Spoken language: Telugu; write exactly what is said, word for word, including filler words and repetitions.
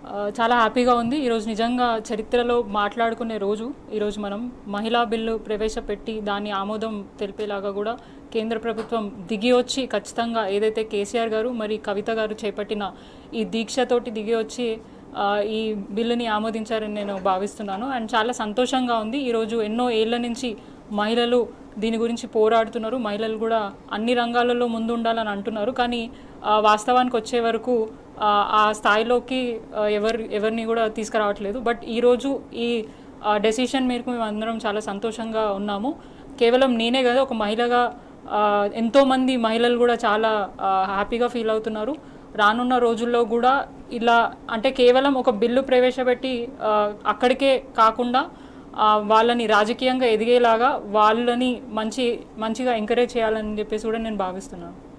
చాలా హ్యాపీగా ఉంది. ఈరోజు నిజంగా చరిత్రలో మాట్లాడుకునే రోజు. ఈరోజు మనం మహిళా బిల్లు ప్రవేశపెట్టి దాన్ని ఆమోదం తెలిపేలాగా కూడా కేంద్ర ప్రభుత్వం దిగి వచ్చి ఖచ్చితంగా ఏదైతే కేసీఆర్ గారు మరి కవిత గారు చేపట్టిన ఈ దీక్షతోటి దిగి వచ్చి ఈ బిల్లుని ఆమోదించారని నేను భావిస్తున్నాను. అండ్ చాలా సంతోషంగా ఉంది. ఈరోజు ఎన్నో ఏళ్ల నుంచి మహిళలు దీని గురించి పోరాడుతున్నారు. మహిళలు కూడా అన్ని రంగాలలో ముందు ఉండాలని అంటున్నారు. కానీ వాస్తవానికి వచ్చే వరకు ఆ స్థాయిలోకి ఎవరు ఎవరిని కూడా తీసుకురావట్లేదు. బట్ ఈరోజు ఈ డెసిషన్ మేరకు మేము అందరం చాలా సంతోషంగా ఉన్నాము. కేవలం నేనే కాదు, ఒక మహిళగా ఎంతోమంది మహిళలు కూడా చాలా హ్యాపీగా ఫీల్ అవుతున్నారు. రానున్న రోజుల్లో కూడా ఇలా అంటే కేవలం ఒక బిల్లు ప్రవేశపెట్టి అక్కడికే కాకుండా వాళ్ళని రాజకీయంగా ఎదిగేలాగా వాళ్ళని మంచి మంచిగా ఎంకరేజ్ చేయాలని చెప్పేసి కూడా నేను భావిస్తున్నాను.